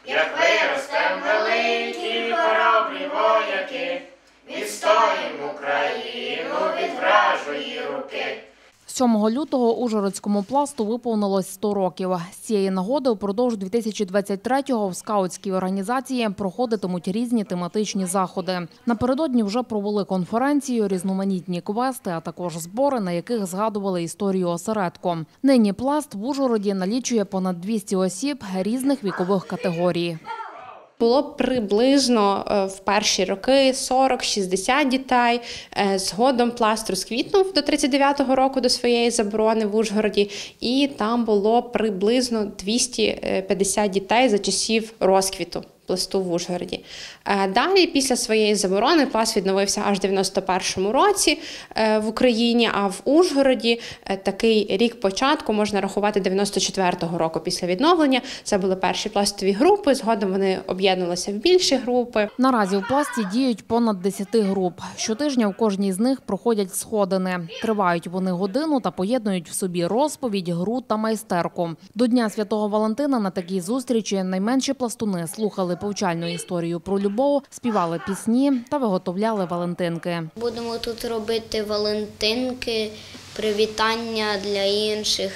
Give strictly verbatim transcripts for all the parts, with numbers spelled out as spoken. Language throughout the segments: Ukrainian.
як виростем великі хоробрі вояки, відстоїмо Україну від вражої руки. сьомого лютого Ужгородському пласту виповнилось сто років. З цієї нагоди упродовж дві тисячі двадцять третього в скаутській організації проходитимуть різні тематичні заходи. Напередодні вже провели конференцію, різноманітні квести, а також збори, на яких згадували історію осередку. Нині пласт в Ужгороді налічує понад двісті осіб різних вікових категорій. Було приблизно в перші роки сорок-шістдесят дітей. Згодом пласт розквітнув до тридцять дев'ятого року, до своєї заборони в Ужгороді, і там було приблизно двісті п'ятдесят дітей за часів розквіту пласту в Ужгороді. Далі, після своєї заборони, пласт відновився аж в дев'яносто першому році в Україні, а в Ужгороді такий рік початку можна рахувати дев'яносто четвертого року після відновлення. Це були перші пластові групи, згодом вони об'єднувалися в більші групи. Наразі в пласті діють понад десять груп. Щотижня в кожній з них проходять сходини. Тривають вони годину та поєднують в собі розповідь, гру та майстерку. До Дня Святого Валентина на такій зустрічі найменші пластуни слухали повчальну історію про любов, співали пісні та виготовляли валентинки. Будемо тут робити валентинки, привітання для інших.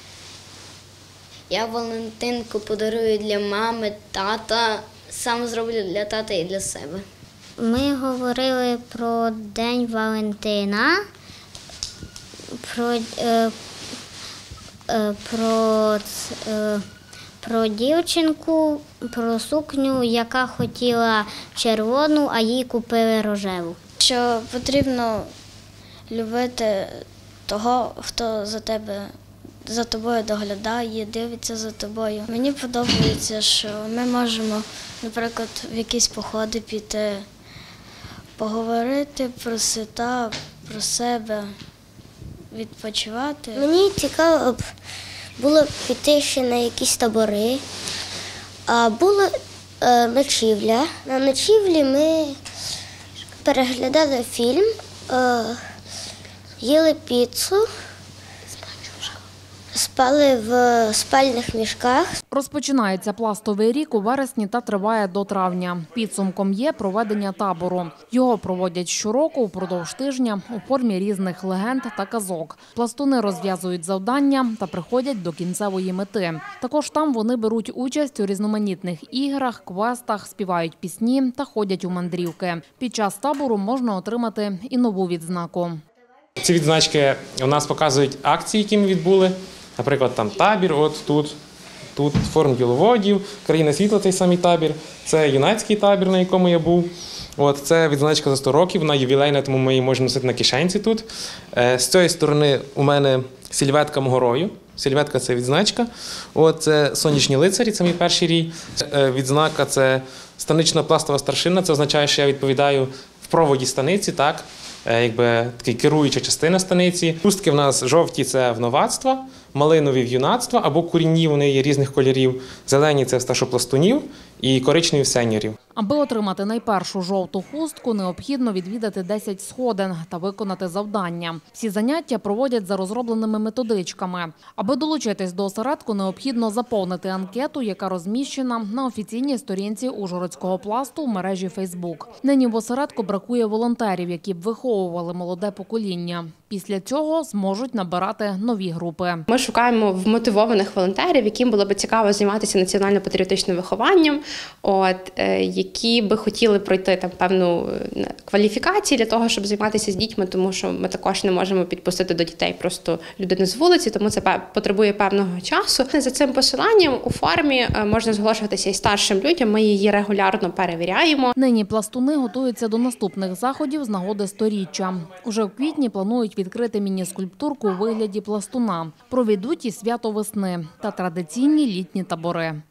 Я валентинку подарую для мами, тата, сам зроблю для тата і для себе. Ми говорили про День Валентина, про, е, е, про е, Про дівчинку, про сукню, яка хотіла червону, а їй купили рожеву. Що потрібно любити того, хто за тебе, за тобою доглядає, дивиться за тобою. Мені подобається, що ми можемо, наприклад, в якісь походи піти, поговорити про свята, про себе, відпочивати. Мені цікаво було піти ще на якісь табори, а була е, ночівля. На ночівлі ми переглядали фільм, е, їли піцу, спали в спальних мішках. Розпочинається пластовий рік у вересні та триває до травня. Підсумком є проведення табору. Його проводять щороку упродовж тижня у формі різних легенд та казок. Пластуни розв'язують завдання та приходять до кінцевої мети. Також там вони беруть участь у різноманітних іграх, квестах, співають пісні та ходять у мандрівки. Під час табору можна отримати і нову відзнаку. Ці відзначки у нас показують акції, які ми відбули. Наприклад, там табір, от тут, тут форум діловодів, країна світла цей самий табір. Це юнацький табір, на якому я був. От, це відзначка за сто років, вона ювілейна, тому ми її можемо носити на кишенці тут. З цієї сторони у мене сільветка мого рою. Сільветка – це відзначка. От, це сонячні лицарі, це мій перший рій. Відзнака – це станична пластова старшина, це означає, що я відповідаю в проводі станиці, так? Якби така керуюча частина станиці. Пустки в нас жовті – це в новацтва, малинові – в юнацтва, або курінні, вони є різних кольорів. Зелені – це в старшопластунів і коричневі – в сеньорів. Аби отримати найпершу жовту хустку, необхідно відвідати десять сходин та виконати завдання. Всі заняття проводять за розробленими методичками. Аби долучитись до осередку, необхідно заповнити анкету, яка розміщена на офіційній сторінці Ужгородського пласту в мережі Фейсбук. Нині в осередку бракує волонтерів, які б виховували молоде покоління. Після цього зможуть набирати нові групи. Ми шукаємо вмотивованих волонтерів, яким було б цікаво займатися національно-патріотичним вихованням, от, які би хотіли пройти там певну кваліфікацію для того, щоб займатися з дітьми, тому що ми також не можемо підпустити до дітей просто людину з вулиці, тому це потребує певного часу. За цим посиланням у формі можна зголошуватися і старшим людям, ми її регулярно перевіряємо. Нині пластуни готуються до наступних заходів з нагоди сторіччя. Уже в квітні планують відкрити міні-скульптурку у вигляді пластуна. Проведуть і свято весни та традиційні літні табори.